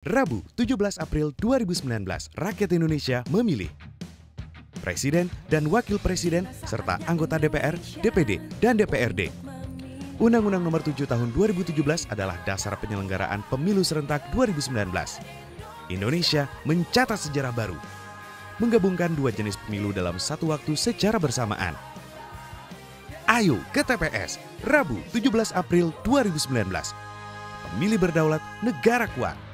Rabu, 17 April 2019, rakyat Indonesia memilih Presiden dan Wakil Presiden serta anggota DPR, DPD, dan DPRD. Undang-Undang Nomor 7 Tahun 2017 adalah dasar penyelenggaraan pemilu serentak 2019. Indonesia mencatat sejarah baru, menggabungkan dua jenis pemilu dalam satu waktu secara bersamaan. Ayo ke TPS, Rabu 17 April 2019. Pemilih berdaulat, negara kuat.